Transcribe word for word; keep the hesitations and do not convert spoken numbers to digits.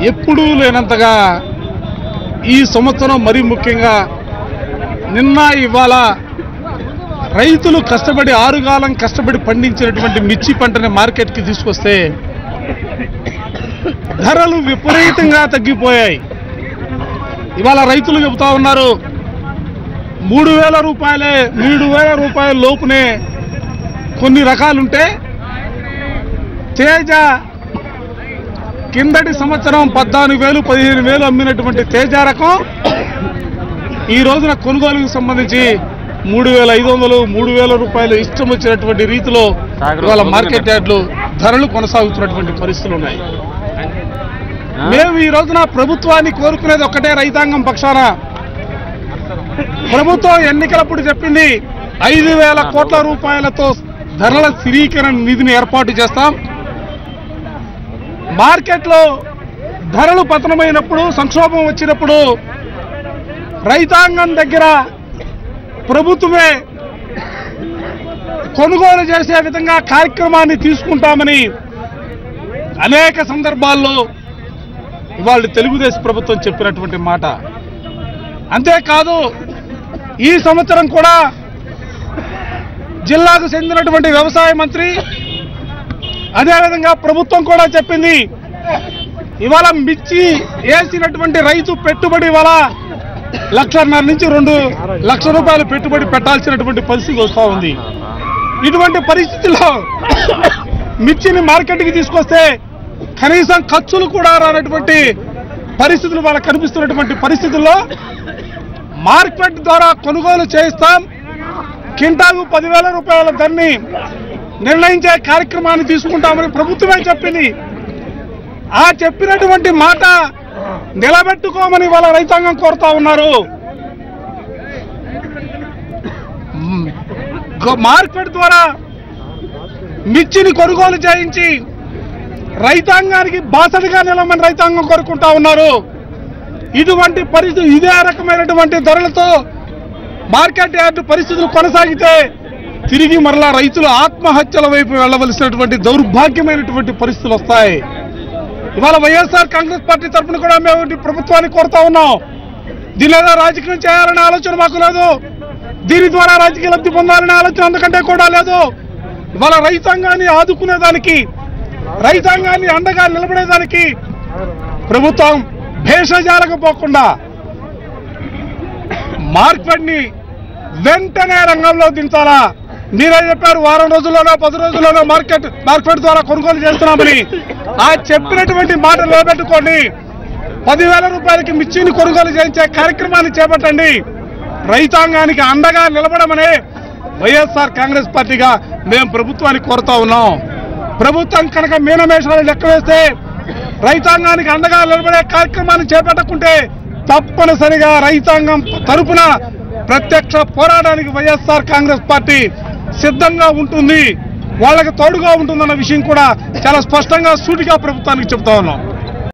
ఎప్పుడూ లేనంతగా ఈ సంవత్సరం మరీ ముఖ్యంగా నిన్న ఇవాళ రైతులు కష్టపడి ఆరుగాలం కష్టపడి పండించినటువంటి మిర్చి పంటని మార్కెట్కి తీసుకొస్తే ధరలు విపరీతంగా తగ్గిపోయాయి. ఇవాళ రైతులు చెబుతా ఉన్నారు మూడు వేల రూపాయలే మూడు వేల రూపాయల లోపునే కొన్ని రకాలుంటే తేజ కిందటి సంవత్సరం పద్నాలుగు వేలు పదిహేను వేలు అమ్మినటువంటి తేజ రకం ఈ రోజున కొనుగోలుకు సంబంధించి మూడు వేల ఐదు వందలు మూడు వేల రూపాయలు ఇష్టం వచ్చినటువంటి రీతిలో ఇవాళ మార్కెట్ యార్డ్లు ధరలు కొనసాగుతున్నటువంటి పరిస్థితులు ఉన్నాయి. మేము ఈ రోజున ప్రభుత్వాన్ని కోరుకునేది ఒక్కటే, రైతాంగం పక్షాన ప్రభుత్వం ఎన్నికలప్పుడు చెప్పింది ఐదు వేల కోట్ల రూపాయలతో ధరల స్థిరీకరణ నిధిని ఏర్పాటు చేస్తాం. మార్కెట్లో ధరలు పతనమైనప్పుడు సంక్షోభం వచ్చినప్పుడు రైతాంగం దగ్గర ప్రభుత్వమే కొనుగోలు చేసే విధంగా కార్యక్రమాన్ని తీసుకుంటామని అనేక సందర్భాల్లో ఇవాళ తెలుగుదేశం ప్రభుత్వం చెప్పినటువంటి మాట. అంతేకాదు ఈ సంవత్సరం కూడా జిల్లాకు చెందినటువంటి వ్యవసాయ మంత్రి అదేవిధంగా ప్రభుత్వం కూడా చెప్పింది ఇవాళ మిర్చి వేసినటువంటి రైతు పెట్టుబడి ఇవాళ లక్షన్నర నుంచి రెండు లక్షల రూపాయలు పెట్టుబడి పెట్టాల్సినటువంటి పరిస్థితి వస్తూ ఉంది. ఇటువంటి పరిస్థితుల్లో మిర్చిని మార్కెట్కి తీసుకొస్తే కనీసం ఖర్చులు కూడా రానటువంటి పరిస్థితులు వాళ్ళ కనిపిస్తున్నటువంటి పరిస్థితుల్లో మార్కెట్ ద్వారా కొనుగోలు చేయిస్తాం, కింటాకు పదివేల రూపాయల ధరని నిర్ణయించే కార్యక్రమాన్ని తీసుకుంటామని ప్రభుత్వమే చెప్పింది. ఆ చెప్పినటువంటి మాట నిలబెట్టుకోమని వాళ్ళ రైతాంగం కోరుతా ఉన్నారు. మార్కెట్ ద్వారా మిర్చిని కొనుగోలు చేయించి రైతాంగానికి బాసడిగా నిలమని రైతాంగం కోరుకుంటా ఉన్నారు. ఇటువంటి పరిస్థితి ఇదే రకమైనటువంటి ధరలతో మార్కెట్ యార్డు పరిస్థితులు కొనసాగితే తిరిగి మరలా రైతులు ఆత్మహత్యల వైపు వెళ్లవలసినటువంటి దౌర్భాగ్యమైనటువంటి పరిస్థితులు వస్తాయి. ఇవాళ వైఎస్ఆర్ కాంగ్రెస్ పార్టీ తరఫున కూడా మేము ప్రభుత్వాన్ని కోరుతా ఉన్నాం, దీని ఏదో రాజకీయం చేయాలనే ఆలోచన మాకు లేదు, దీని ద్వారా రాజకీయ లబ్ధి పొందాలనే ఆలోచన అందుకంటే కూడా లేదు. ఇవాళ రైతాంగాన్ని ఆదుకునేదానికి రైతాంగాన్ని అండగా నిలబడేదానికి ప్రభుత్వం భేషజాలకపోకుండా మార్కెట్ని వెంటనే రంగంలో దించాలా. మీరే చెప్పారు వారం రోజుల్లోనో పది రోజుల్లోనో మార్కెట్ మార్కెట్ ద్వారా కొనుగోలు చేస్తున్నామని. ఆ చెప్పినటువంటి మాట నిలబెట్టుకోండి. పదివేల రూపాయలకి మిర్చిని కొనుగోలు చేయించే కార్యక్రమాన్ని చేపట్టండి. రైతాంగానికి అండగా నిలబడమనే వైఎస్ఆర్ కాంగ్రెస్ పార్టీగా మేము ప్రభుత్వాన్ని కోరుతా ఉన్నాం. ప్రభుత్వం కనుక మీనమేషాలు లెక్క వేస్తే రైతాంగానికి అండగా నిలబడే కార్యక్రమాన్ని చేపట్టకుంటే తప్పనిసరిగా రైతాంగం తరపున ప్రత్యక్ష పోరాటానికి వైఎస్ఆర్ కాంగ్రెస్ పార్టీ సిద్ధంగా ఉంటుంది, వాళ్ళకి తోడుగా ఉంటుందన్న విషయం కూడా చాలా స్పష్టంగా సూటిగా ప్రభుత్వానికి చెప్తా ఉన్నాం.